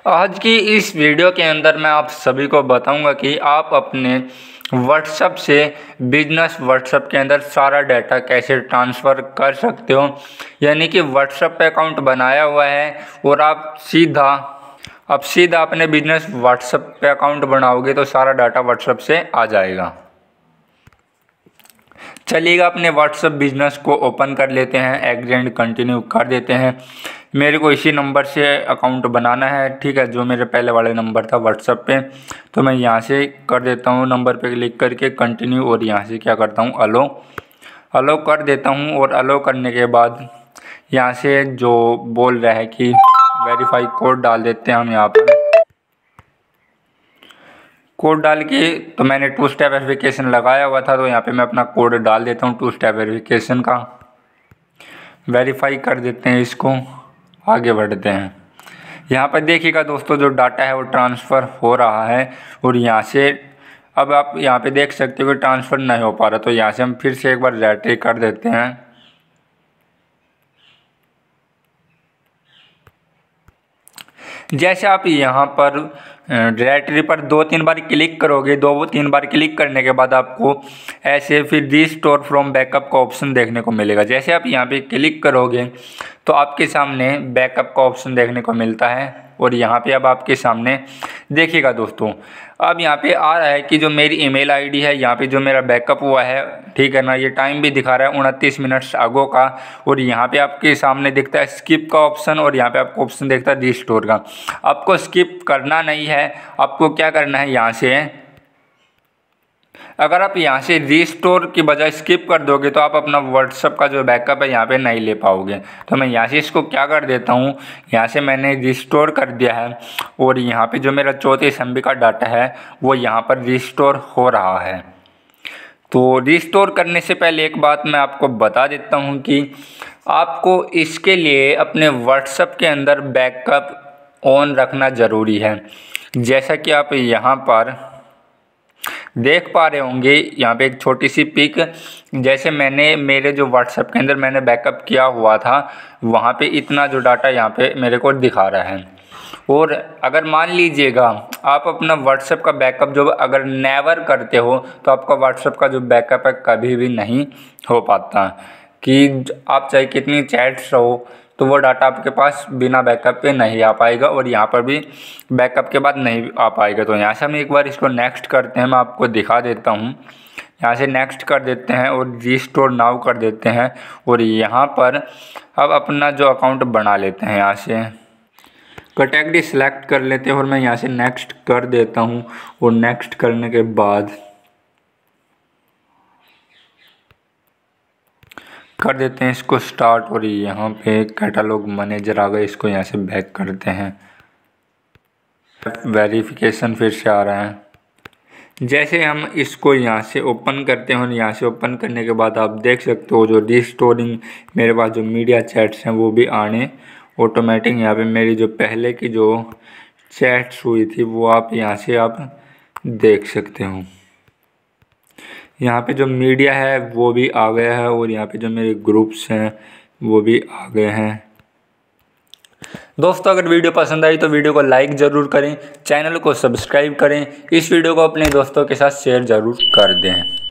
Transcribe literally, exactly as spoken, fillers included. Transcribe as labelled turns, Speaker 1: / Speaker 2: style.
Speaker 1: आज की इस वीडियो के अंदर मैं आप सभी को बताऊंगा कि आप अपने व्हाट्सएप से बिजनेस व्हाट्सएप के अंदर सारा डाटा कैसे ट्रांसफ़र कर सकते हो। यानी कि व्हाट्सएप पे अकाउंट बनाया हुआ है और आप सीधा अब सीधा अपने बिजनेस व्हाट्सएप पे अकाउंट बनाओगे तो सारा डाटा व्हाट्सएप से आ जाएगा। चलिएगा अपने व्हाट्सएप बिजनेस को ओपन कर लेते हैं, एग्रेंड कंटिन्यू कर देते हैं। मेरे को इसी नंबर से अकाउंट बनाना है, ठीक है, जो मेरे पहले वाले नंबर था व्हाट्सएप पे। तो मैं यहाँ से कर देता हूँ, नंबर पे क्लिक करके कंटिन्यू, और यहाँ से क्या करता हूँ अलो अलो कर देता हूँ। और अलो करने के बाद यहाँ से जो बोल रहा है कि वेरीफाई कोड डाल देते हैं हम यहाँ पर। कोड डाल के तो मैंने टू स्टेप वेरिफिकेशन लगाया हुआ था, तो यहाँ पे मैं अपना कोड डाल देता हूँ टू स्टेप वेरिफिकेशन का। वेरीफाई कर देते हैं, इसको आगे बढ़ते हैं। यहाँ पर देखिएगा दोस्तों, जो डाटा है वो ट्रांसफ़र हो रहा है। और यहाँ से अब आप यहाँ पे देख सकते हो कि ट्रांसफ़र नहीं हो पा रहा, तो यहाँ से हम फिर से एक बार रेट्री कर देते हैं। जैसे आप यहाँ पर डायरेक्टरी पर दो तीन बार क्लिक करोगे, दो तीन बार क्लिक करने के बाद आपको ऐसे फिर रीस्टोर फ्रॉम बैकअप का ऑप्शन देखने को मिलेगा। जैसे आप यहाँ पे क्लिक करोगे तो आपके सामने बैकअप का ऑप्शन देखने को मिलता है। और यहाँ पे अब आपके सामने देखिएगा दोस्तों, अब यहाँ पे आ रहा है कि जो मेरी ईमेल आईडी है, यहाँ पे जो मेरा बैकअप हुआ है, ठीक है ना, ये टाइम भी दिखा रहा है उनतीस मिनट्स आगो का। और यहाँ पे आपके सामने दिखता है स्किप का ऑप्शन, और यहाँ पे आपको ऑप्शन दिखता है रीस्टोर का। आपको स्किप करना नहीं है, आपको क्या करना है, यहाँ से अगर आप यहाँ से रीस्टोर की बजाय स्किप कर दोगे तो आप अपना व्हाट्सएप का जो बैकअप है यहाँ पे नहीं ले पाओगे। तो मैं यहाँ से इसको क्या कर देता हूँ, यहाँ से मैंने रीस्टोर कर दिया है। और यहाँ पे जो मेरा चौंतीस एम बी का डाटा है वो यहाँ पर रीस्टोर हो रहा है। तो रीस्टोर करने से पहले एक बात मैं आपको बता देता हूँ कि आपको इसके लिए अपने व्हाट्सएप के अंदर बैकअप ऑन रखना ज़रूरी है। जैसा कि आप यहाँ पर देख पा रहे होंगे, यहाँ पे एक छोटी सी पिक, जैसे मैंने मेरे जो व्हाट्सएप के अंदर मैंने बैकअप किया हुआ था वहाँ पे इतना जो डाटा यहाँ पे मेरे को दिखा रहा है। और अगर मान लीजिएगा आप अपना व्हाट्सएप का बैकअप जो अगर नेवर करते हो तो आपका व्हाट्सएप का जो बैकअप है कभी भी नहीं हो पाता, कि आप चाहे कितनी चैट्स रहो तो वो डाटा आपके पास बिना बैकअप पे नहीं आ पाएगा, और यहाँ पर भी बैकअप के बाद नहीं आ पाएगा। तो यहाँ से हम एक बार इसको नेक्स्ट करते हैं, मैं आपको दिखा देता हूँ। यहाँ से नेक्स्ट कर देते हैं और रीस्टोर नाउ कर देते हैं। और यहाँ पर अब अपना जो अकाउंट बना लेते हैं, यहाँ से कैटेगरी सिलेक्ट कर लेते हैं और मैं यहाँ से नेक्स्ट कर देता हूँ। और नेक्स्ट करने के बाद कर देते हैं इसको स्टार्ट। और यहाँ पे कैटलॉग मैनेजर आ गए, इसको यहाँ से बैक करते हैं। वेरिफिकेशन फिर से आ रहा है। जैसे हम इसको यहाँ से ओपन करते हैं और यहाँ से ओपन करने के बाद आप देख सकते हो जो रीस्टोरिंग मेरे पास जो मीडिया चैट्स हैं वो भी आने ऑटोमेटिक। यहाँ पे मेरी जो पहले की जो चैट्स हुई थी वो आप यहाँ से आप देख सकते हो। यहाँ पे जो मीडिया है वो भी आ गया है, और यहाँ पे जो मेरे ग्रुप्स हैं वो भी आ गए हैं। दोस्तों अगर वीडियो पसंद आई तो वीडियो को लाइक ज़रूर करें, चैनल को सब्सक्राइब करें, इस वीडियो को अपने दोस्तों के साथ शेयर ज़रूर कर दें।